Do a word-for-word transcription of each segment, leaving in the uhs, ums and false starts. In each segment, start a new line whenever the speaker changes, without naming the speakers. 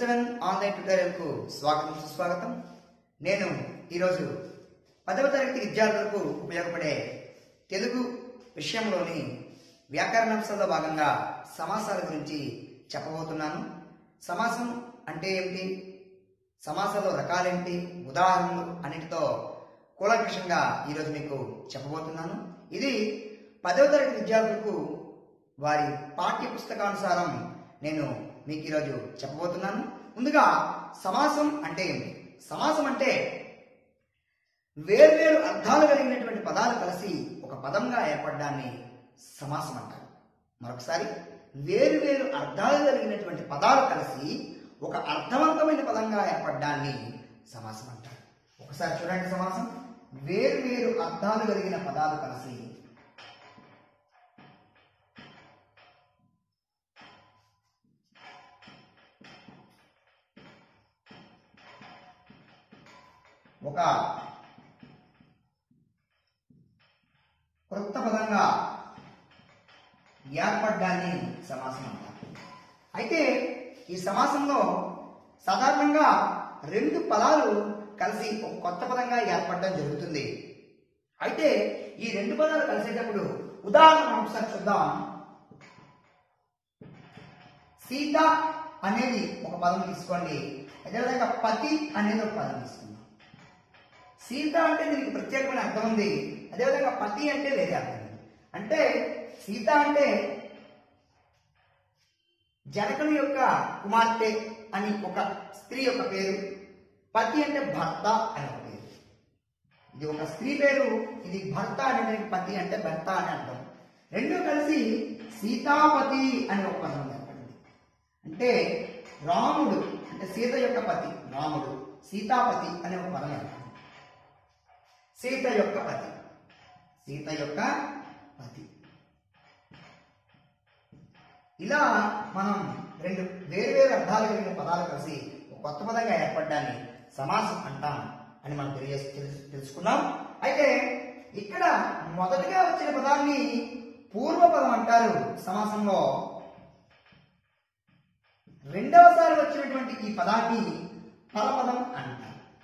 Seven online ట్యుటోరియల్కు స్వాగతం సుస్వాగతం. నేను ఈరోజు పదవ తరగతి విద్యార్థులకు ఉపయోగపడే తెలుగు విషయంలోని వ్యాకరణాంశంలో భాగంగా సమాసాల గురించి చెప్పబోతున్నాను. సమాసం అంటే ఏమిటి, సమాసాల రకాలేంటి, ఉదాహరణలు అన్నిటితో కూలంకషంగా ఈరోజు మీకు చెప్పబోతున్నాను. ఇది పదవ తరగతి విద్యార్థులకు వారి పాఠ్య పుస్తకానుసారం నేను మీకు ఈరోజు చెప్పబోతున్నాను. ముందుగా సమాసం అంటే ఏమిటి? సమాసం అంటే వేర్వేరు అర్థాలు కలిగినటువంటి పదాలు కలిసి ఒక పదంగా ఏర్పడడాన్ని సమాసం అంటారు. మరొకసారి, వేరువేరు అర్థాలు కలిగినటువంటి పదాలు కలిసి ఒక అర్థవంతమైన పదంగా ఏర్పడడాన్ని సమాసం అంటారు. ఒకసారి చూడండి, సమాసం వేరువేరు అర్థాలు కలిగిన పదాలు కలిసి ఒక కొత్త పదంగా ఏర్పడ్డాన్ని సమాసం అంటారు. అయితే ఈ సమాసంలో సాధారణంగా రెండు పదాలు కలిసి ఒక కొత్త పదంగా ఏర్పడడం జరుగుతుంది. అయితే ఈ రెండు పదాలు కలిసేటప్పుడు ఉదాహరణ ఒకసారి చూద్దాం. సీత అనేది ఒక పదం తీసుకోండి, అదేవిధంగా పతి అనేది ఒక పదం తీసుకుందాం. సీత అంటే దీనికి ప్రత్యేకమైన అర్థం ఉంది, అదేవిధంగా పతి అంటే వేరే అర్థం ఉంది. అంటే సీత అంటే జనకుని యొక్క కుమార్తె అని ఒక స్త్రీ యొక్క పేరు, పతి అంటే భర్త అని ఒక పేరు. ఇది ఒక స్త్రీ పేరు, ఇది భర్త అనే పతి అంటే భర్త అని అర్థం. రెండు కలిసి సీతాపతి అని ఒక పదం ఏర్పడింది. అంటే రాముడు అంటే సీత యొక్క పతి రాముడు, సీతాపతి అనే ఒక పదం ఏర్పడింది. సీత యొక్క పతి, సీత యొక్క పతి. ఇలా మనం రెండు వేరువేరు అర్థాలు కలిగిన పదాలు కలిసి ఒక కొత్త పదంగా ఏర్పడడాన్ని సమాసం అంటాం అని మనం తెలియజే తెలుసుకున్నాం. అయితే ఇక్కడ మొదటిగా వచ్చిన పదాన్ని పూర్వపదం అంటారు సమాసంలో. రెండవసారి వచ్చినటువంటి ఈ పదాన్ని పరపదం అంటారు.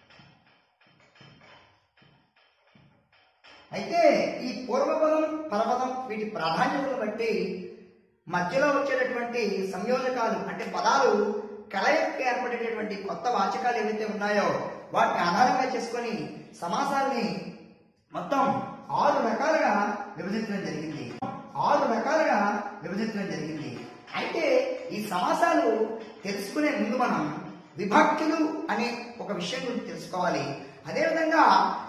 అయితే ఈ పూర్వపదం పరపదం వీటి ప్రాధాన్యతను బట్టి మధ్యలో వచ్చేటటువంటి సంయోజకాలు అంటే పదాలు కలయిక ఏర్పడేటటువంటి కొత్త వాచకాలు ఏవైతే ఉన్నాయో వాటిని ఆధారంగా చేసుకొని సమాసాలని మొత్తం ఆరు రకాలుగా విభజించడం జరిగింది ఆరు రకాలుగా విభజించడం జరిగింది అయితే ఈ సమాసాలు తెలుసుకునే ముందు మనం విభక్తులు అనే ఒక విషయం గురించి తెలుసుకోవాలి. అదేవిధంగా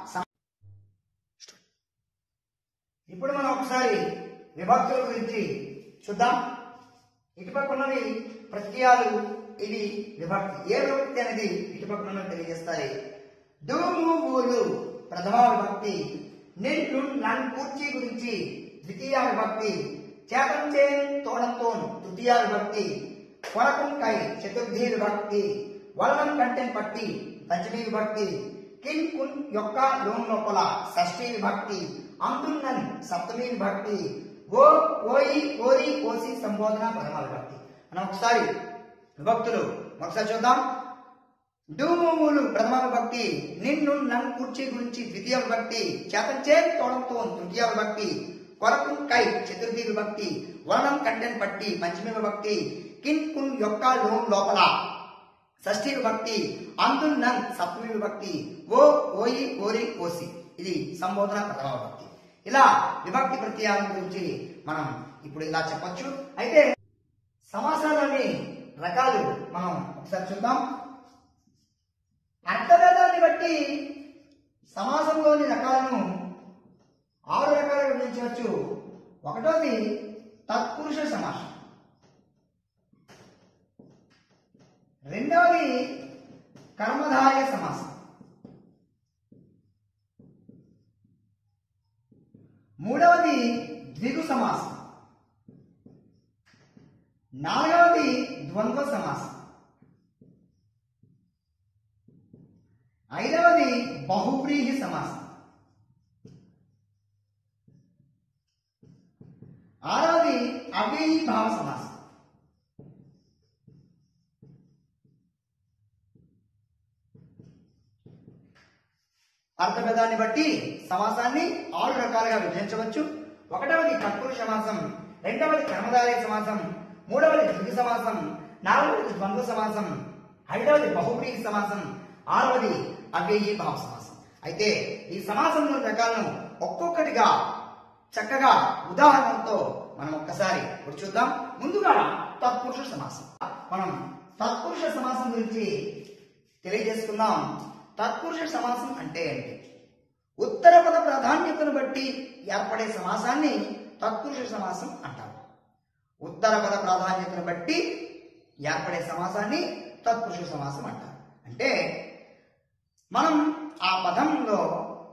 ఇప్పుడు మనం ఒకసారి విభక్తుల గురించి చూద్దాం. ఇటుపక్క ఉన్నవి ప్రత్యయాలు, ఇవి విభక్తి. ఏ విభక్తి అనేది ఇటుపక్క ఉన్నవి తెలియజేస్తాయి. దుము ఊలు ప్రథమ విభక్తి, నిన్ను నన్ కూర్చి గురించి ద్వితీయ విభక్తి, చేతం చేన్ తోడంతో తృతీయ విభక్తి, కొరకం కై చతుర్థి విభక్తి, వలనం కంటెన్ పట్టి పంచమీ విభక్తి, కిన్ కున్ యొక్క లోన్ లోపల షష్ఠీ విభక్తి, అందున్నన్ సప్తమీ విభక్తి, ఓ ఓయి ఓరి ఓసి సంబోధన ప్రథమ విభక్తి. మనం ఒకసారి విభక్తులు ఒకసారి చూద్దాం. డూములు ప్రథమ విభక్తి, నిన్ను నన్ను కూర్చి గురించి ద్వితీయ విభక్తి, చేతంచే తోడంతో తృతీయ విభక్తి, కొరకు కై చతుర్థి విభక్తి, వర్ణం కంటెన్ పట్టి పంచమీ విభక్తి, కిన్ కున్ యొక్క లోన్ లోపల షష్ఠీ విభక్తి, అందున్నన్ సప్తమీ విభక్తి, ఓ ఓయి ఓరి ఓసి ఇది సంబోధన ప్రథమ విభక్తి. ఇలా విభక్తి ప్రత్యయాల గురించి మనం ఇప్పుడు ఇలా చెప్పొచ్చు. అయితే సమాసాలని రకాలు మనం ఒకసారి చూద్దాం. అర్థభేదాన్ని బట్టి సమాసంలోని రకాలను ఆరు రకాలుగా విభజించవచ్చు. ఒకటోది తత్పురుష సమాసం, రెండవది కర్మధారయ సమాసం, మూడవది ద్విగు సమాసం, నాలుగవది ద్వంద్వ సమాసం, ఐదవది బహువ్రీహి సమాసం, ఆరవది అవ్యయీభావ సమాసం, అర్థభేదాన్ని బట్టి సమాసాన్ని ఆరు రకాలుగా విభజించవచ్చు. ఒకటవది తత్పురుష సమాసం, రెండవది కర్మధారయ సమాసం, మూడవది ద్విగు సమాసం, నాలుగవది ద్వంద్వ సమాసం, ఐదవది బహువ్రీహి సమాసం, ఆరవది అవ్యయీభావ సమాసం. అయితే ఈ సమాసంలోని రకాలను ఒక్కొక్కటిగా చక్కగా ఉదాహరణతో మనం ఒక్కసారి చూద్దాం. ముందుగా తత్పురుష సమాసం. మనం తత్పురుష సమాసం గురించి తెలియజేసుకుందాం. తత్పురుష సమాసం అంటే ఏంటి? ఉత్తర పద ప్రాధాన్యతను బట్టి ఏర్పడే సమాసాన్ని తత్పురుష సమాసం అంటారు. ఉత్తర పద ప్రాధాన్యతను బట్టి ఏర్పడే సమాసాన్ని తత్పురుష సమాసం అంటారు. అంటే మనం ఆ పదంలో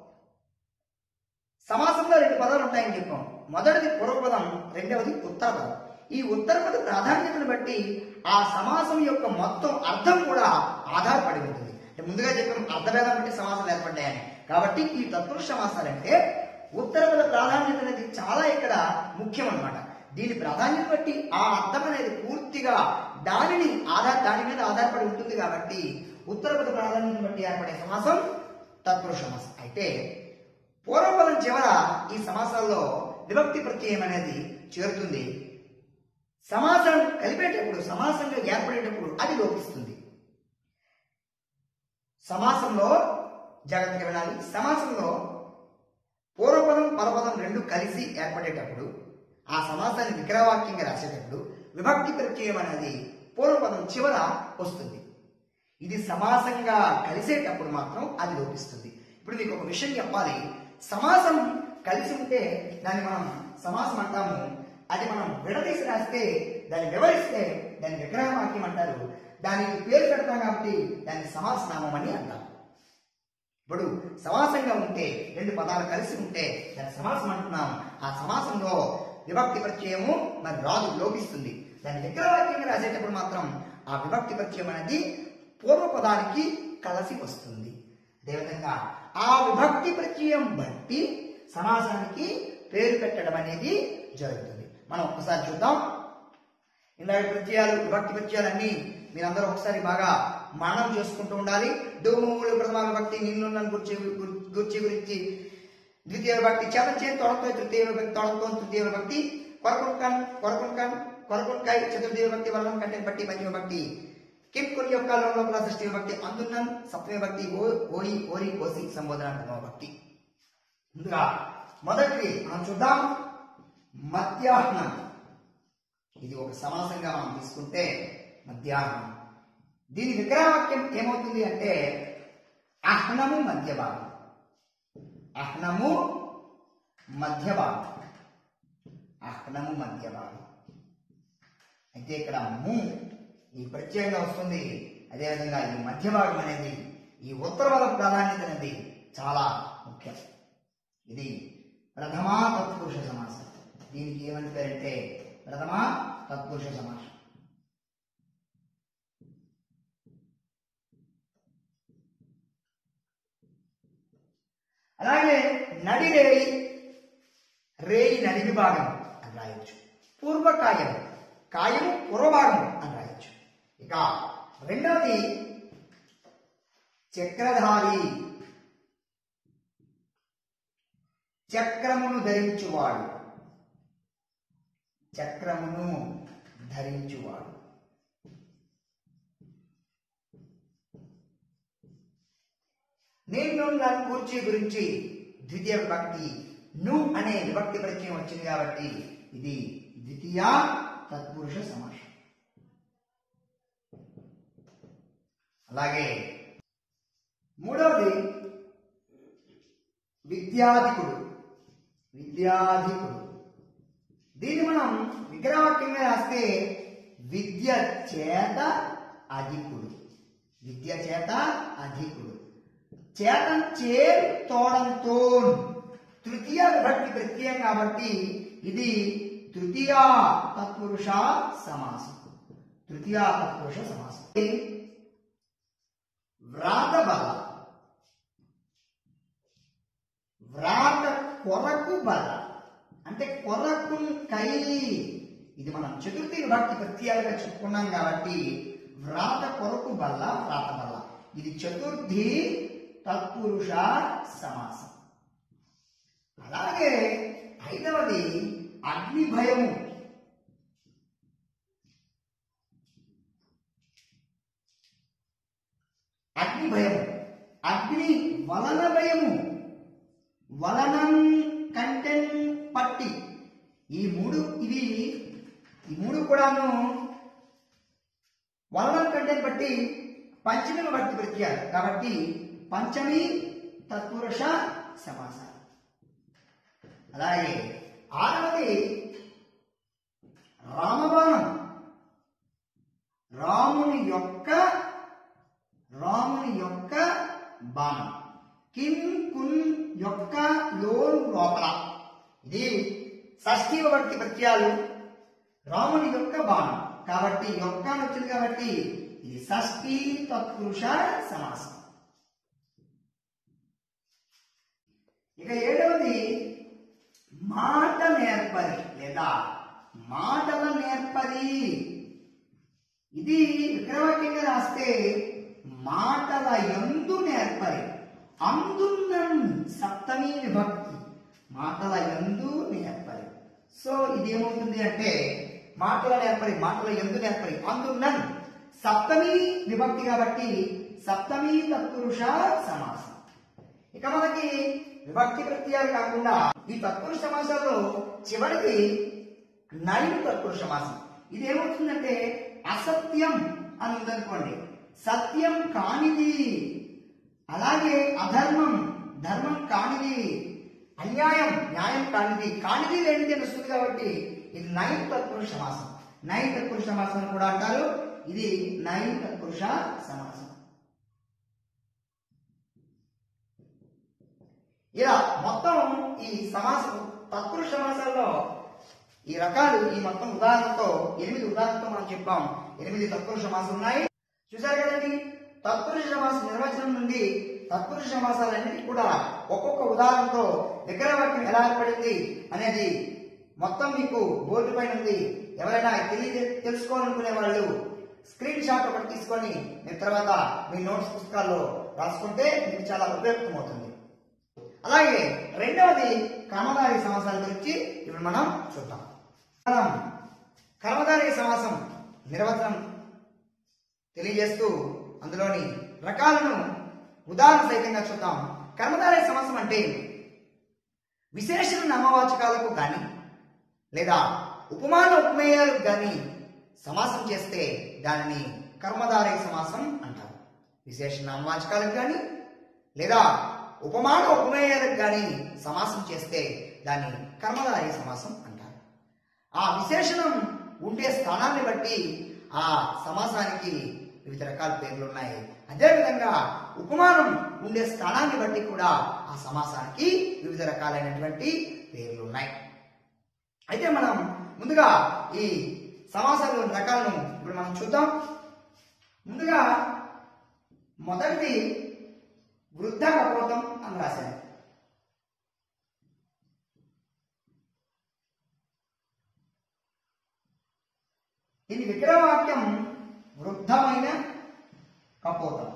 సమాసంలో రెండు పదాలు ఉంటాయని చెప్పాం. మొదటిది పూర్వపదం, రెండవది ఉత్తర పదం. ఈ ఉత్తర పద ప్రాధాన్యతను బట్టి ఆ సమాసం యొక్క మొత్తం అర్థం కూడా ఆధారపడి ఉంటుంది. అంటే ముందుగా చెప్పాం అర్థభేదం బట్టి సమాసాలు ఏర్పడ్డాయని. కాబట్టి ఈ తత్పురుష సమాసాలు అంటే ఉత్తర పద ప్రాధాన్యత అనేది చాలా ఇక్కడ ముఖ్యం అన్నమాట. దీని ప్రాధాన్యత బట్టి ఆ అర్థం అనేది పూర్తిగా దానిని ఆధార దాని మీద ఆధారపడి ఉంటుంది. కాబట్టి ఉత్తర పద ప్రాధాన్యతను బట్టి ఏర్పడే సమాసం తత్పురుష సమాసం. అయితే పూర్వపదం చివర ఈ సమాసాల్లో విభక్తి ప్రత్యయం అనేది చేరుతుంది. సమాసం కలిపేటప్పుడు, సమాసంగా ఏర్పడేటప్పుడు అది లోపిస్తుంది. సమాసంలో జాగ్రత్తగా వినాలి. సమాసంలో పూర్వపదం పరపదం రెండు కలిసి ఏర్పడేటప్పుడు, ఆ సమాసాన్ని విగ్రహవాక్యంగా రాసేటప్పుడు విభక్తి ప్రత్యయం అనేది పూర్వపదం చివర వస్తుంది. ఇది సమాసంగా కలిసేటప్పుడు మాత్రం అది లోపిస్తుంది. ఇప్పుడు మీకు ఒక విషయం చెప్పాలి. సమాసం కలిసి ఉంటే దాన్ని మనం సమాసం అంటాము. అది మనం విడదీసి రాస్తే, దాన్ని వివరిస్తే దాన్ని విగ్రహవాక్యం అంటారు. దానికి పేరు పెడతాం కాబట్టి దాన్ని సమాసనామం అని అంటారు. ఇప్పుడు సమాసంగా ఉంటే, రెండు పదాలు కలిసి ఉంటే దాన్ని సమాసం అంటున్నాం. ఆ సమాసంలో విభక్తి ప్రత్యయము మరి రాదు, లోపిస్తుంది. దాన్ని విగ్రహవాక్యంగా రాసేటప్పుడు మాత్రం ఆ విభక్తి ప్రత్యయం అనేది పూర్వపదానికి కలిసి వస్తుంది. అదేవిధంగా ఆ విభక్తి ప్రత్యయం బట్టి సమాసానికి పేరు పెట్టడం అనేది జరుగుతుంది. మనం ఒక్కసారి చూద్దాం. ఇందాక ప్రత్యయాలు, విభక్తి ప్రత్యయాలన్నీ మీరందరూ ఒకసారి బాగా మననం చేసుకుంటూ ఉండాలి. డోములు ప్రథమ విభక్తి, నిన్ను గుర్చి గుర్చి గురించి ద్వితీయ విభక్తి, చేత చేతి తొడతో తృతీయ విభక్తి, తొడతో తృతీయ విభక్తి, కొరకున్కన్ కొరకున్కన్ కొరకున్కాయ చతుర్థి విభక్తి, వల్లం కంటే బట్టి పంచమ విభక్తి, కిప్ కొన్ని యొక్క లోపల షష్ఠి విభక్తి, అందున్నన్ సప్తమి విభక్తి, ఓ ఓయి ఓరి ఓసి సంబోధన విభక్తి. ముందుగా మొదటిది మనం చూద్దాం. మధ్యాహ్నం. ఇది ఒక సమాసంగా మనం తీసుకుంటే మధ్యాహ్నం. దీని విగ్రహవాక్యం ఏమవుతుంది అంటే అహ్నము మధ్య భాగం. అహ్నము మధ్య భాగం. అహ్నము మధ్య భాగం. అయితే ఇక్కడ ము ఈ ప్రత్యేకంగా వస్తుంది. అదేవిధంగా ఈ మధ్య భాగం అనేది, ఈ ఉత్తర పద ప్రాధాన్యత అనేది చాలా ముఖ్యం. ఇది ప్రథమా తత్పురుష సమాసం. దీనికి ఏమని పేరంటే ప్రథమా తత్పురుష సమాసం. అలాగే నడి రేయి, రేయి నడి విభాగం అని రాయొచ్చు. పూర్వకాయం, కాయము పూర్వభాగం అని రాయొచ్చు. ఇక రెండవది చక్రధారి, చక్రమును ధరించువాడు. చక్రమును ధరించువాడు. నేను నన్ను కూర్చి గురించి ద్వితీయ విభక్తి ను అనే విభక్తి ప్రత్యయం వచ్చింది కాబట్టి ఇది ద్వితీయ తత్పురుష సమాసం. అలాగే మూడవది విద్యాధికుడు. విద్యాధికుడు దీన్ని మనం విగ్రహవాక్యంగా రాస్తే విద్య చేత అధికుడు. విద్య చేత అధికుడు. చేతం చేరు తోడంతో తృతీయ విభక్తి ప్రత్యయం కాబట్టి ఇది తృతీయ తత్పురుష సమాసం. తృతీయ తత్పురుష సమాసం. వ్రాత బల. వ్రాత కొరకు బల అంటే కొరకు కై. ఇది మనం చతుర్థి విభక్తి ప్రత్యయాలుగా చెప్పుకున్నాం కాబట్టి వ్రాత కొరకు బల్ల, వ్రాత బల్ల. ఇది చతుర్థి తత్పురుష సమాసం. అలాగే ఐదవది అగ్ని భయము. అగ్ని భయము, అగ్ని వలన భయము, వలనం కంటెన్ పట్టి. ఈ మూడు ఇవి ఈ మూడు కూడాను వలనం కంటెన్ పట్టి పంచమి విభక్తి ప్రత్యయాలు కాబట్టి పంచమి తత్పురుష సమాసాలు. అలాగే ఆరవది రామబాణం. రాముని యొక్క రాముని యొక్క బాణం. కిన్ కున్ యొక్క లోన్ లోపల. ఇది షష్ఠీ విభక్తి ప్రత్యయాలు. రాముని యొక్క బాణం కాబట్టి యొక్క వచ్చింది కాబట్టి ఇది షష్ఠీ తత్పురుష సమాసం. ఇక ఏడవది మాట నేర్పరి లేదా మాటల నేర్పరి. ఇది విక్రవాక్యంగా రాస్తే మాటల యందు నేర్పరి. అందున్నన్ సప్తమి విభక్తి, మాటల యందు నేర్పరి. సో ఇదేమవుతుంది అంటే మాటల నేర్పరి, మాటల యందు నేర్పరి, అందున్నన్ సప్తమి విభక్తి కాబట్టి సప్తమి తత్పురుష సమాసం. ఇక మనకి విభక్తి ప్రత్యయాలు కాకుండా ఈ తత్పురుష సమాసాల్లో చివరికి నైన్ తత్పురుష సమాసం. ఇదేమవుతుందంటే అసత్యం అని ఉందనుకోండి, సత్యం కానిది. అలాగే అధర్మం, ధర్మం కానిది. అన్యాయం, న్యాయం కానిది. కానిది లేనిది అని వస్తుంది కాబట్టి ఇది నైన్ తత్పురుష సమాసం. నైన్ తత్పురుష సమాసం కూడా అంటారు. ఇది నైన్ తత్పురుష సమాసం. ఇలా మొత్తం ఈ సమాసం తత్పురుష సమాసాల్లో ఈ రకాలు ఈ మొత్తం ఉదాహరణతో ఎనిమిది ఉదాహరణతో మనం చెప్పాం. ఎనిమిది తత్పురుష సమాసాలు ఉన్నాయి. చూసారు కదండి. తత్పురుష సమాస నిర్వచనం నుండి తత్పురుష సమాసాలన్నిటికీ కూడా ఒక్కొక్క ఉదాహరణతో విగ్రహవాక్యం ఎలా ఏర్పడింది అనేది మొత్తం మీకు బోర్డు పైన ఉంది. ఎవరైనా తెలియ తెలుసుకోవాలనుకునే వాళ్ళు స్క్రీన్ షాట్ ఒకటి తీసుకొని మీరు తర్వాత మీ నోట్స్ పుస్తకాల్లో రాసుకుంటే మీకు చాలా ఉపయోగమవుతుంది. అలాగే రెండవది కర్మధారయ సమాసాల గురించి ఇప్పుడు మనం చూద్దాం. మనం కర్మధారయ సమాసం నిర్వచనం తెలియజేస్తూ అందులోని రకాలను ఉదాహరణ సహితంగా చూద్దాం. కర్మధారయ సమాసం అంటే విశేషణ నామవాచకాలకు గాని లేదా ఉపమాన ఉపమేయాలకు గాని సమాసం చేస్తే దానిని కర్మధారయ సమాసం అంటారు. విశేషణ నామవాచకాలకు గాని లేదా ఉపమాన ఉపమేయాలకు గాని సమాసం చేస్తే దాన్ని కర్మధారయ సమాసం అంటారు. ఆ విశేషణం ఉండే స్థానాన్ని బట్టి ఆ సమాసానికి వివిధ రకాల పేర్లు ఉన్నాయి. అదేవిధంగా ఉపమానం ఉండే స్థానాన్ని బట్టి కూడా ఆ సమాసానికి వివిధ రకాలైనటువంటి పేర్లు ఉన్నాయి. అయితే మనం ముందుగా ఈ సమాసాల రకాలను ఇప్పుడు మనం చూద్దాం. ముందుగా మొదటిది వృద్ధ కపోతం అని రాశాను. ఇది విగ్రహవాక్యం వృద్ధమైన కపోతం.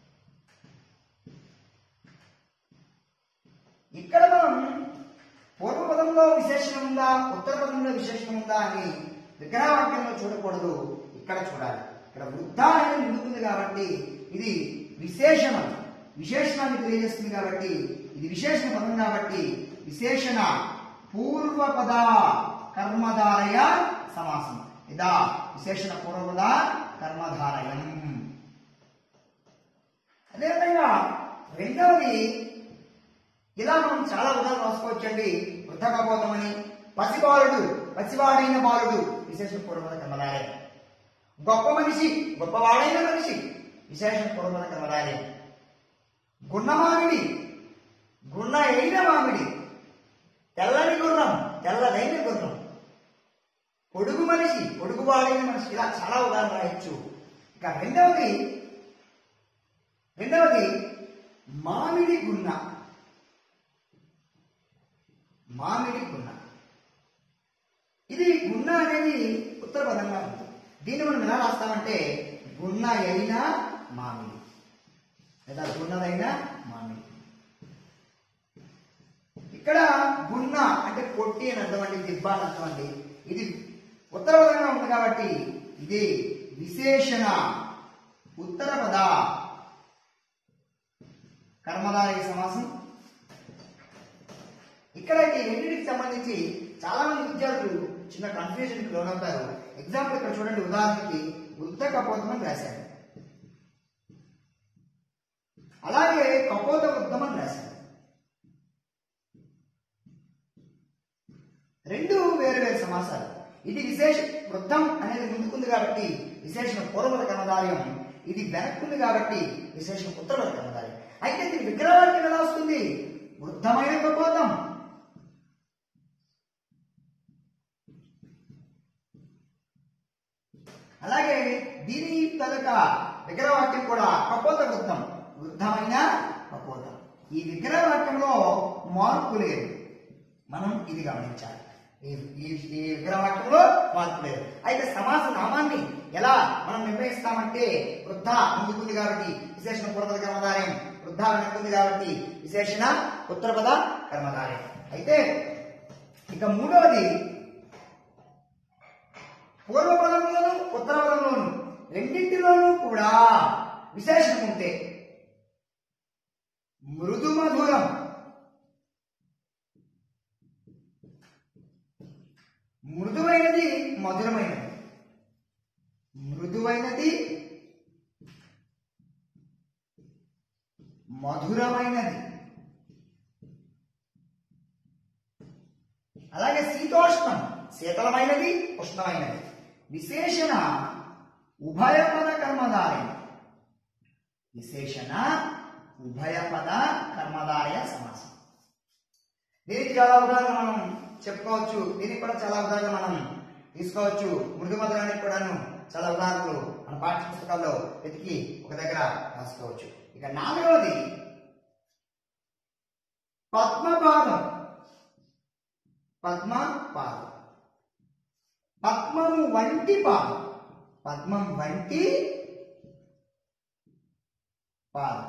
ఇక్కడ మనం పూర్వపదంలో విశేషణం ఉందా ఉత్తర పదంలో విశేషణం ఉందా అని విగ్రహవాక్యంలో చూడకూడదు, ఇక్కడ చూడాలి. ఇక్కడ వృద్ధ అనేది ముందుకుంది కాబట్టి ఇది విశేషణం, విశేషణాన్ని తెలియజేస్తుంది కాబట్టి ఇది విశేషణ పదం కాబట్టి విశేషణ పూర్వపద కర్మధారయ సమాసం. ఇదా విశేషణ పూర్వపద కర్మధారయం. అదేవిధంగా రెండవది ఇలా మనం చాలా ఉదాహరణ రాసుకోవచ్చండి. వృద్ధ కపోతం అని, పసిబాలుడు పసివాడైన బాలుడు విశేషణ పూర్వపద కర్మధారయం. గొప్ప మనిషి గొప్పవాడైన మనిషి విశేషణ పూర్వపద కర్మధారయం. గున్న మామిడి గున్న అయిన మామిడి, తెల్లని గుర్రం తెల్లదైన గుర్రం, పొడుగు మనిషి పొడుగువాడైన మనిషి. ఇలా చాలా ఉదాహరణ రాయొచ్చు. ఇక రెండవది రెండవది మామిడి గున్న. మామిడి గున్న ఇది గున్న అనేది ఉత్తర పదంగా ఉంది. దీన్ని మనం ఎలా రాస్తామంటే గున్న అయిన మామిడి లేదా గున్నదైన మామిడి. ఇక్కడ గున్న అంటే పొట్టి అని అర్థం అండి, దిబ్బ అని అర్థం అండి. ఇది ఉత్తరపదంగా ఉంది కాబట్టి ఇది విశేషణ ఉత్తర పద కర్మధారయ సమాసం. ఇక్కడ ఈ రెండింటికి సంబంధించి చాలా మంది విద్యార్థులు చిన్న కన్ఫ్యూజన్ కి లోనవుతారు. ఎగ్జాంపుల్ ఇక్కడ చూడండి, ఉదాహరణకి వృద్ధ కపోతం అని రాశారు, అలాగే కపోత వృద్ధం అని రాశారు. రెండు వేరు వేరు సమాసాలు. ఇది విశేష వృద్ధం అనేది ముందుకుంది కాబట్టి విశేషణ పూర్వపద కర్మధారయం, ఇది వెనక్కుంది కాబట్టి విశేషణ ఉత్తరపద కర్మధారయం. అయితే ఇది విగ్రహవాక్యం ఎలా వస్తుంది? వృద్ధమైన కపోతం, అలాగే దీని తలక విగ్రహవాక్యం కూడా కపోత వృద్ధం, వృద్ధమైన కపోతం. ఈ విగ్రహవాక్యంలో మార్పు లేదు, మనం ఇది గమనించాలి. ఈ ఈ విగ్రహవాక్యంలో మార్పు లేదు. అయితే సమాస నామాన్ని ఎలా మనం నిర్ణయిస్తామంటే వృద్ధ ముందుకుంది కాబట్టి విశేషణ పూర్వపద కర్మధారయం, వృద్ధ వెనక్కుంది కాబట్టి విశేషణ ఉత్తరపద కర్మధారయం. అయితే ఇక మూడవది, పూర్వపదంలోను ఉత్తరపదంలోను రెండింటిలోనూ కూడా విశేషణం ఉంటే మృదు మధురం, మృదువైనది మధురమైనది, మృదువైనది మధురమైనది, అలాగే శీతోష్ణం శీతలమైనది ఉష్ణమైనది. విశేషణ ఉభయపద కర్మధారయం, విశేషణ ఉభయపద కర్మధారయ సమాసం. దీనికి చాలా ఉదాహరణ మనం చెప్పుకోవచ్చు, దీనికి కూడా చాలా ఉదాహరణ మనం తీసుకోవచ్చు. మృదు మధురానికి కూడాను చాలా ఉదాహరణలు మన పాఠ్య పుస్తకాల్లో వెతికి ఒక దగ్గర రాసుకోవచ్చు. ఇక నాలుగవది పద్మపాదం, పద్మపాదం, పద్మము వంటి పాదం, పద్మం వంటి పాదం,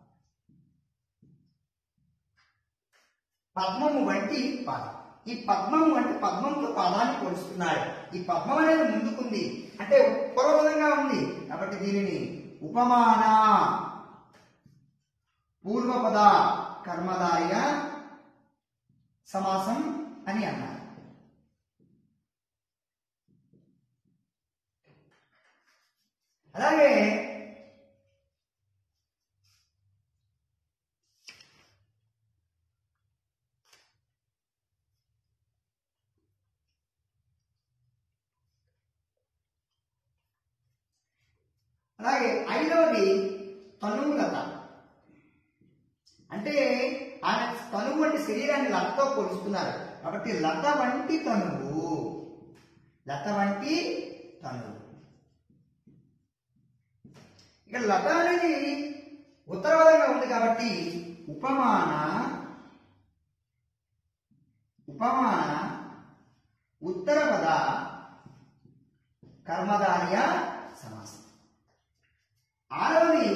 పద్మము వంటి పాదం. ఈ పద్మము అంటే పద్మంతో పాదాన్ని పోలుస్తున్నాడు. ఈ పద్మం అనేది ముందుకుంది అంటే పూర్వపదంగా ఉంది కాబట్టి దీనిని ఉపమాన పూర్వపద కర్మధారయ సమాసం అని అన్నారు. అలాగే అలాగే ఐదవది తనువులత, అంటే ఆయన తనువు వంటి శరీరాన్ని లతతో పోలుస్తున్నారు కాబట్టి లత వంటి తనువు, లత వంటి తనువు. ఇక్కడ లత అనేది ఉత్తరపదంగా ఉంది కాబట్టి ఉపమాన ఉపమాన ఉత్తరపద కర్మధారయ సమాసం. ఆరవది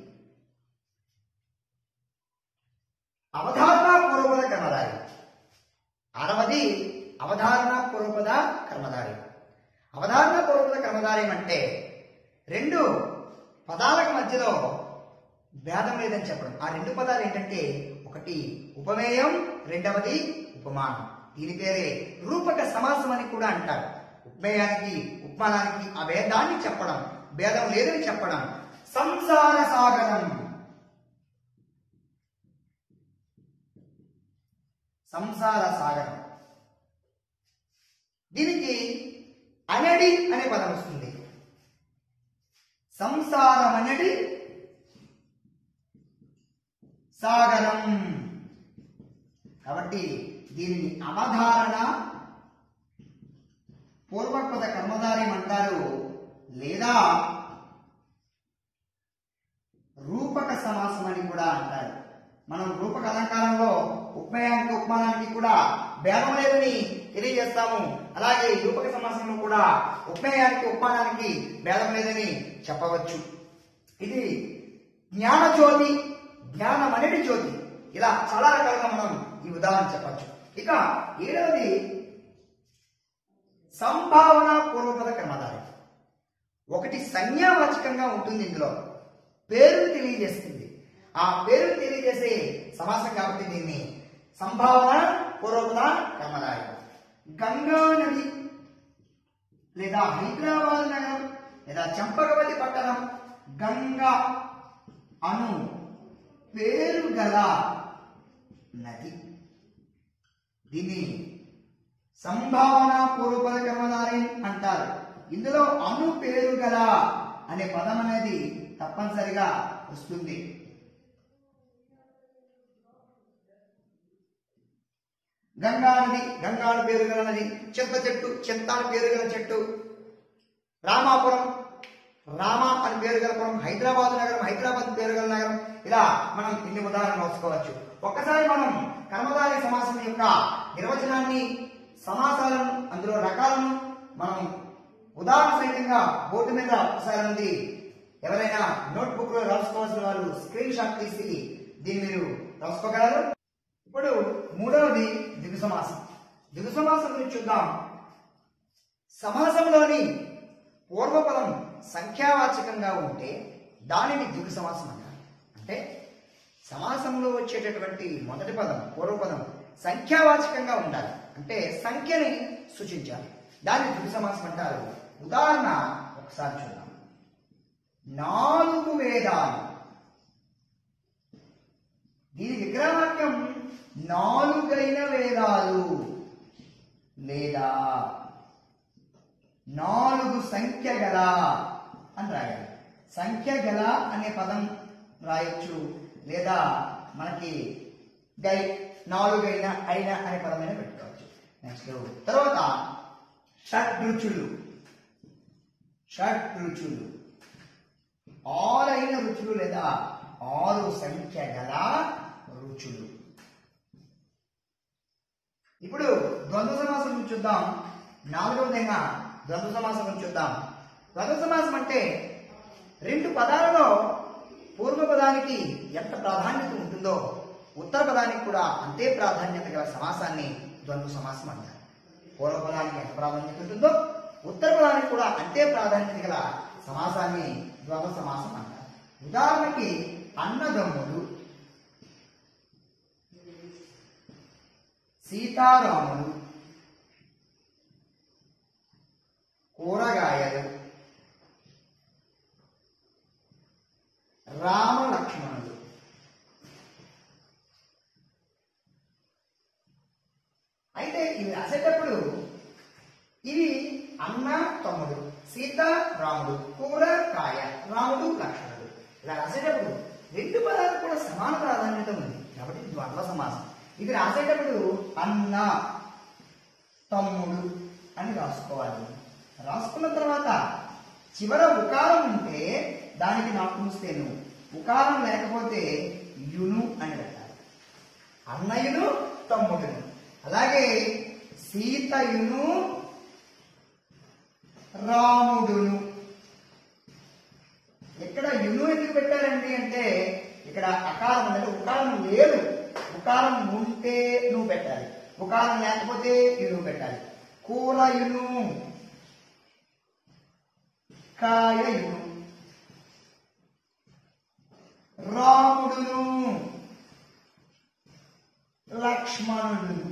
అవధారణ పూర్వపద కర్మధారయం, ఆరవది అవధారణ పూర్వపద కర్మధారయం. అవధారణ పూర్వపద కర్మధారయం అంటే రెండు పదాలకు మధ్యలో భేదం లేదని చెప్పడం. ఆ రెండు పదాలు ఏంటంటే ఒకటి ఉపమేయం, రెండవది ఉపమానం. దీని పేరే రూపక సమాసం అని కూడా అంటారు. ఉపమేయానికి ఉపమానానికి ఆ భేదాన్ని చెప్పడం, భేదం లేదని చెప్పడం. సంసార సాగరం, సంసార సాగరం, దీనికి అనడి అనే పదం వస్తుంది. సంసారమనడి సాగరం కాబట్టి దీనిని అవధారణ పూర్వపద కర్మధారయం అంటారు, లేదా రూపక సమాసం అని కూడా అంటారు. మనం రూపక అలంకారంలో ఉపమేయానికి ఉపమానానికి కూడా భేదం లేదని తెలియజేస్తాము. అలాగే రూపక సమాసంలో కూడా ఉపమేయానికి ఉపమానానికి భేదం లేదని చెప్పవచ్చు. ఇది జ్ఞాన జ్యోతి, జ్ఞానమనటి జ్యోతి, ఇలా చాలా రకాలుగా మనం ఈ ఉదాహరణ చెప్పచ్చు. ఇక ఏడవది సంభావన పూర్వపద కర్మధారయ. ఒకటి సంజ్ఞావాచకంగా ఉంటుంది, ఇందులో పేరును తెలియజేస్తుంది. ఆ పేరును తెలియజేసే సమాసం కాబట్టి దీన్ని సంభావన పూర్వపద కర్మధారయ. గంగా నది లేదా హైదరాబాద్ నగరం లేదా చంపకవల్లి పట్టణం గంగా అను పేరు గల నది. దీన్ని సంభావన పూర్వపద కర్మధారయం అంటారు. ఇందులో అను పేరు గల అనే పదం అనేది తప్పనిసరిగా వస్తుంది. గంగా నది, గంగాను పేరు గల నది. చింత చెట్టు, చింతాను పేరు గల చెట్టు. రామాపురం, రామ అని పేరు గల పురం. హైదరాబాద్ నగరం, హైదరాబాద్ పేరు గల నగరం. ఇలా మనం ఇన్ని ఉదాహరణలు రాసుకోవచ్చు. ఒక్కసారి మనం కర్మధారయ సమాసం యొక్క నిర్వచనాన్ని, సమాసాలను, అందులో రకాలను మనం ఉదాహరణ సహితంగా బోర్డు మీద ఒకసారి ఉంది. ఎవరైనా నోట్బుక్ లో రాసుకోవాల్సిన వారు స్క్రీన్ షాట్ తీసి దీన్ని మీరు రాసుకోగలరు. ఇప్పుడు మూడవది ద్విగు సమాసం. ద్విగు సమాసం గురించి చూద్దాం. సమాసంలోని పూర్వపదం సంఖ్యావాచకంగా ఉంటే దానిని ద్విగు సమాసం అంటారు. అంటే సమాసంలో వచ్చేటటువంటి మొదటి పదం, పూర్వపదం సంఖ్యావాచకంగా ఉండాలి, అంటే సంఖ్యని సూచించాలి. దాన్ని ద్విగు సమాసం అంటారు. ఉదాహరణ ఒకసారి చూద్దాం. నాలుగు వేదాలు. దీని విగ్రహవాక్యం నాలుగైన వేదాలు లేదా నాలుగు సంఖ్య గల అని రాయాలి. సంఖ్య గల అనే పదం రాయొచ్చు, లేదా మనకి గై నాలుగైన అయిన అనే పదమైన పెట్టుకోవచ్చు. నెక్స్ట్ తర్వాత షడ్రుచులు. షడ్రుచులు ఆరైన రుచులు లేదా ఆరు సంఖ్య గల రుచులు. ఇప్పుడు ద్వంద్వ సమాసం గురించి చూద్దాం. నాలుగవదైనా ద్వంద్వ సమాసం గురించి చూద్దాం. ద్వంద్వ సమాసం అంటే రెండు పదాలలో పూర్వ పదానికి ఎంత ప్రాధాన్యత ఉంటుందో ఉత్తర పదానికి కూడా అంతే ప్రాధాన్యత గల సమాసాన్ని ద్వంద్వ సమాసం అంటారు. పూర్వ పదానికి ఎంత ప్రాధాన్యత ఉంటుందో ఉత్తర పదానికి కూడా అంతే ప్రాధాన్యత గల సమాసాన్ని ద్వంద్వ సమాసం అంటారు. ఉదాహరణకి అన్నదమ్ములు, సీతారాములు, కూరగాయలు, రామ లక్ష్మణులు. అయితే ఇవి రాసేటప్పుడు ఇవి అన్న తమ్ముడు, సీత రాముడు, కూర కాయ, రాముడు లక్ష్మణుడు. ఇలా రాసేటప్పుడు రెండు పదాలకు కూడా సమాన ప్రాధాన్యత ఉంది కాబట్టి ద్వంద్వ సమాసం. ఇది రాసేటప్పుడు అన్న తమ్ముడు అని రాసుకోవాలి. రాసుకున్న తర్వాత చివర ఉకారం ఉంటే దానికి నాకు ముస్తేను, ఉకారం లేకపోతే యును అని పెట్టాలి. అన్నయును తమ్ముడును. అలాగే సీతయును రాముడును. ఇక్కడ యును ఎందుకు పెట్టారండి అంటే ఇక్కడ అకారం అంటే ఉకారం లేదు. ఉకారం ఉంటే నువ్వు పెట్టాలి, ఉకారం లేకపోతే యును పెట్టాలి. కూరయును, కాయయును, రాముడును, లక్ష్మణుడును.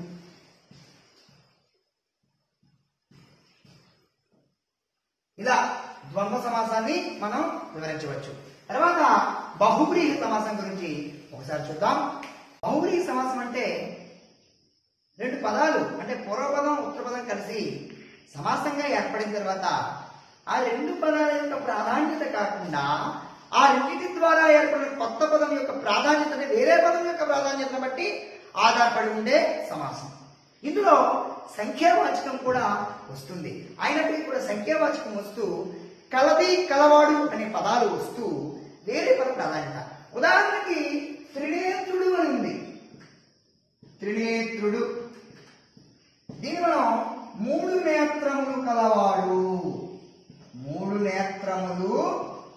ఇలా ద్వంద్వ సమాసాన్ని మనం వివరించవచ్చు. తర్వాత బహువ్రీహి సమాసం గురించి ఒకసారి చూద్దాం. బహువ్రీహి సమాసం అంటే రెండు పదాలు అంటే పూర్వపదం ఉత్తరపదం కలిసి సమాసంగా ఏర్పడిన తర్వాత ఆ రెండు పదాల యొక్క ప్రాధాన్యత కాకుండా ఆ రెండింటి ద్వారా ఏర్పడిన కొత్త పదం యొక్క ప్రాధాన్యత వేరే పదం యొక్క ప్రాధాన్యతను బట్టి ఆధారపడి ఉండే సమాసం. ఇందులో సంఖ్యావాచకం కూడా వస్తుంది. అయినప్పటికీ కూడా సంఖ్యావాచకం వస్తూ కలది, కలవాడు అనే పదాలు వస్తూ వేరే పద ప్రాధాన్యత. ఉదాహరణకి త్రినేత్రుడు అని ఉంది. త్రినేత్రుడు, దీన్ని మనం మూడు నేత్రములు కలవాడు, మూడు నేత్రములు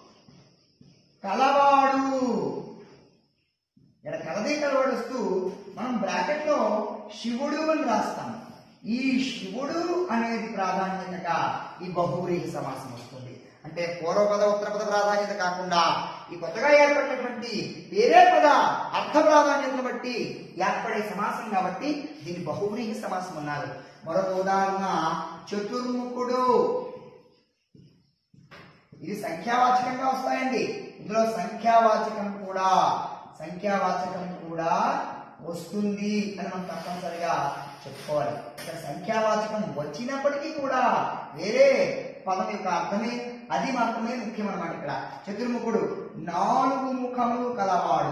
కలవాడు. ఇక్కడ కలది కలవాడు వస్తూ మనం బ్రాకెట్ లో శివుడు అని రాస్తాం. ఈ శివుడు అనేది ప్రాధాన్యతగా ఈ బహువ్రీహి సమాసం వస్తుంది. అంటే పూర్వపద ఉత్తరపద ప్రాధాన్యత కాకుండా ఈ కొత్తగా ఏర్పడినటువంటి వేరే పద అర్థ ప్రాధాన్యతను బట్టి ఏర్పడే సమాసం కాబట్టి దీన్ని బహువ్రీహి సమాసం అన్నారు. మరొక ఉదాహరణ చతుర్ముఖుడు. ఇది సంఖ్యావాచకంగా వస్తాయండి. ఇందులో సంఖ్యావాచకం కూడా సంఖ్యావాచకం కూడా వస్తుంది అని మనం తప్పనిసరిగా చెప్పుకోవాలి. ఇక్కడ సంఖ్యావాచకం వచ్చినప్పటికీ కూడా వేరే పదం యొక్క అర్థమే అది మాత్రమే ముఖ్యం అన్నమాట. ఇక్కడ చతుర్ముఖుడు నాలుగు ముఖములు కలవాడు.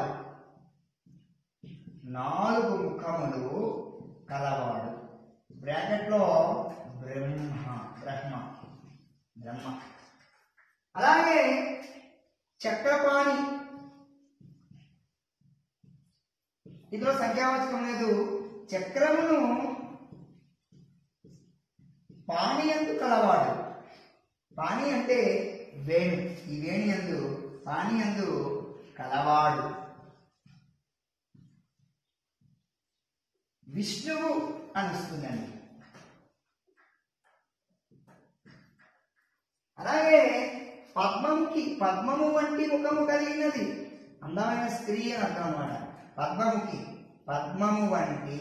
నాలుగు ముఖములు కలవాడు. బ్రాకెట్ లో బ్రహ్మ బ్రహ్మ బ్రహ్మ. అలాగే చక్రపాణి. ఇందులో సంఖ్యావాచకం లేదు. చక్రమును పాణి యందు కలవాడు. పాణి అంటే వేణు. ఈ వేణి యందు పాణి యందు కలవాడు. విష్ణువు అనిస్తుందండి. అలాగే పద్మముకి పద్మము వంటి ముఖము కలిగినది. అందమైన స్త్రీ అని అర్థం అన్నమాట. పద్మముకి పద్మము వంటి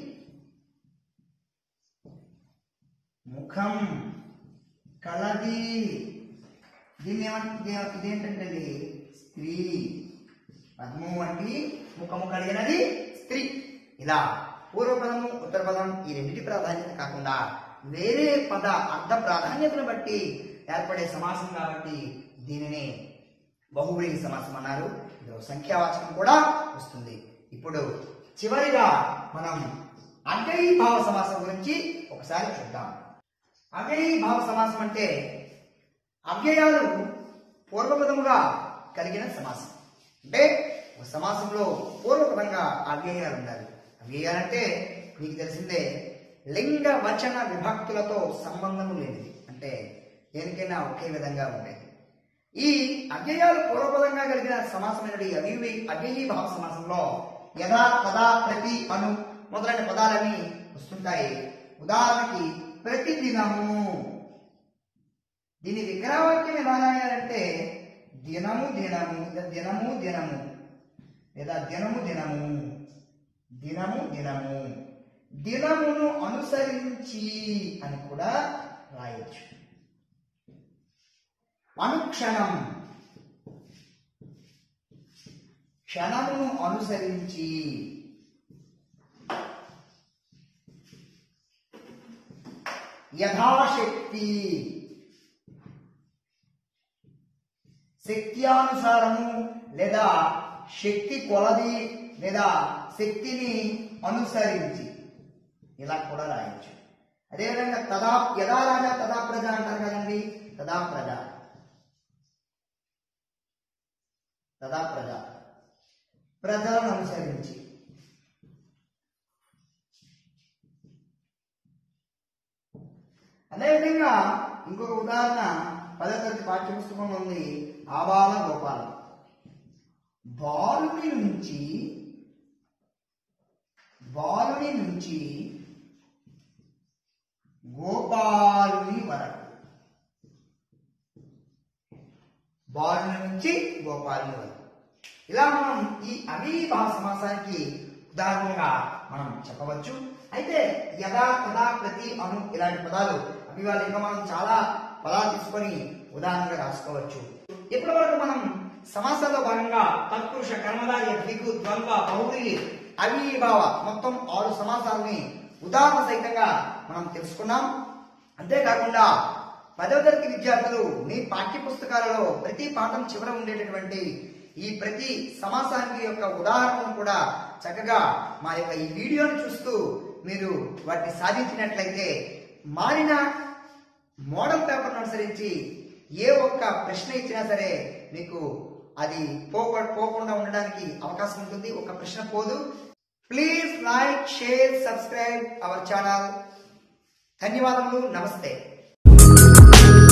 ముఖం కలది. దీన్ని ఏమంటే ఇదేంటంటే స్త్రీ. పద్మము వంటి ముఖము కలిగినది స్త్రీ. ఇలా పూర్వపదము ఉత్తరపదం ఈ రెండింటి ప్రాధాన్యత కాకుండా వేరే పద అర్థ ప్రాధాన్యతను బట్టి ఏర్పడే సమాసం కాబట్టి దీనిని బహువ్రీహి సమాసం అన్నారు. ఇందులో సంఖ్యావాచకం కూడా వస్తుంది. ఇప్పుడు చివరిగా మనం అవ్యయీభావ సమాసం గురించి ఒకసారి చూద్దాం. అవ్యయీభావ సమాసం అంటే అవ్యయాలు పూర్వపదముగా కలిగిన సమాసం. అంటే ఒక సమాసంలో పూర్వపదంగా అవ్యయాలు ఉండాలి. అవ్యయాలంటే మీకు తెలిసిందే లింగ వచన విభక్తులతో సంబంధము లేనిది. అంటే దేనికైనా ఒకే విధంగా ఉంటాయి. ఈ అవ్యయాలు పూర్వపదంగా కలిగిన సమాసమైనది అవ్యయీ అవ్యయీభావ సమాసంలో యథా తదా ప్రతి అను మొదలైన పదాలన్నీ వస్తుంటాయి. ఉదాహరణకి ప్రతిదినము. దీని విగ్రహవాక్యం ఎలా రాయాలంటే దినము దినము దినము దినము లేదా దినము దినము దినము దినము దినమును అనుసరించి అని కూడా రాయొచ్చు. అనుక్షణం క్షణమును అనుసరించి. యథాశక్తి శక్త్యానుసారము లేదా శక్తి కొలది లేదా శక్తిని అనుసరించి ఇలా కూడా రాయొచ్చు. అదేవిధంగా తదా యథా రాజా తదా ప్రజ అంటారు కదండి. తదా ప్రజ తదా ప్రజ ప్రజలను అనుసరించి. అదేవిధంగా ఇంకొక ఉదాహరణ పదో తరగతి పాఠ్యపుస్తకంలో ఉంది. ఆబాల గోపాలం. బాలుని నుంచి బాలుని నుంచి గోపాలుని వరకు. బాలుని నుంచి గోపాలుని వరకు. ఇలా మనం ఈ అవ్యయీభావ సమాసానికి ఉదాహరణగా మనం చెప్పవచ్చు. అయితే యథా తదా ప్రతి అను ఇలాంటి పదాలు అభివాలు ఇంకా మనం చాలా పదాలు తీసుకొని ఉదాహరణగా రాసుకోవచ్చు. ఇప్పటి వరకు మనం సమాసాల్లో భాగంగా తత్పురుష కర్మధారయ ద్విగు ద్వంద్వ బహువ్రీహి అవ్యయీభావ మొత్తం ఆరు సమాసాలని ఉదాహరణ సహితంగా మనం తెలుసుకున్నాం. అంతేకాకుండా పదవ తరగతి విద్యార్థులు మీ పాఠ్య పుస్తకాలలో ప్రతి పాఠం చివర ఉండేటటువంటి ఈ ప్రతి సమాసానికి యొక్క ఉదాహరణను కూడా చక్కగా మా యొక్క ఈ వీడియోని చూస్తూ మీరు వాటిని సాధించినట్లయితే మారిన మోడల్ పేపర్ను అనుసరించి ఏ ఒక్క ప్రశ్న ఇచ్చినా సరే మీకు అది పోకుండా ఉండడానికి అవకాశం ఉంటుంది. ఒక ప్రశ్న పోదు. Please like, share, subscribe our channel. ధన్యవాదములు. నమస్తే.